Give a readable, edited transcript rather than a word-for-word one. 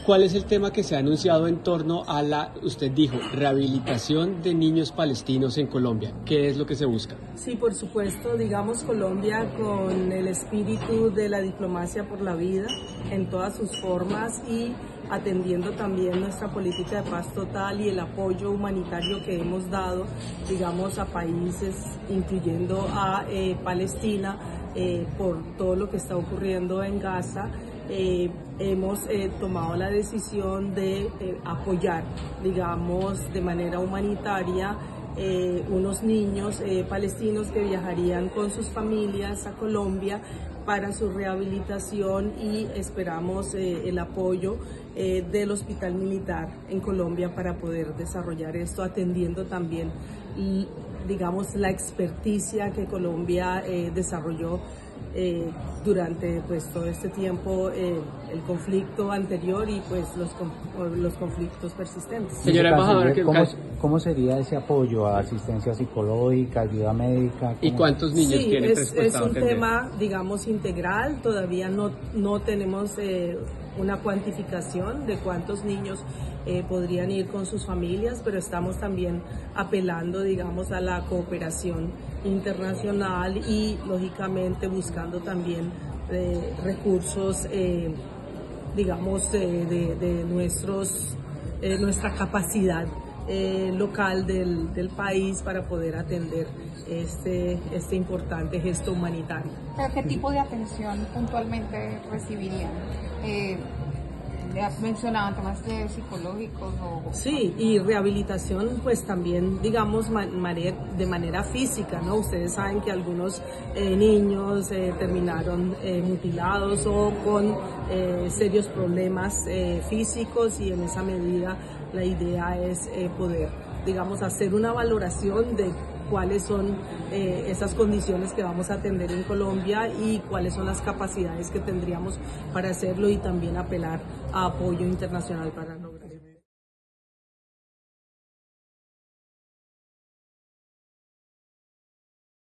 ¿Cuál es el tema que se ha anunciado en torno a la, usted dijo, rehabilitación de niños palestinos en Colombia? ¿Qué es lo que se busca? Sí, por supuesto, digamos Colombia con el espíritu de la diplomacia por la vida en todas sus formas y atendiendo también nuestra política de paz total y el apoyo humanitario que hemos dado, digamos, a países, incluyendo a Palestina, por todo lo que está ocurriendo en Gaza. Hemos tomado la decisión de apoyar, digamos, de manera humanitaria unos niños palestinos que viajarían con sus familias a Colombia para su rehabilitación y esperamos el apoyo del Hospital Militar en Colombia para poder desarrollar esto, atendiendo también, digamos, la experticia que Colombia desarrolló durante pues todo este tiempo, el conflicto anterior y pues los conflictos persistentes. Señora embajadora, ¿cómo sería ese apoyo a asistencia psicológica, ayuda médica? ¿Y cuántos niños tienen presupuestado? Es un tema, digamos, integral. Todavía no tenemos una cuantificación de cuántos niños podrían ir con sus familias, pero estamos también apelando, digamos, a la cooperación internacional y, lógicamente, buscando también recursos, digamos, de nuestra capacidad local del país para poder atender este importante gesto humanitario. ¿Pero qué tipo de atención puntualmente recibirían? ¿Mencionaban temas psicológicos? Sí, y rehabilitación pues también, digamos, de manera física, ¿no? Ustedes saben que algunos niños terminaron mutilados o con serios problemas físicos, y en esa medida la idea es poder, digamos, hacer una valoración de cuáles son esas condiciones que vamos a atender en Colombia y cuáles son las capacidades que tendríamos para hacerlo, y también apelar a apoyo internacional para nosotros.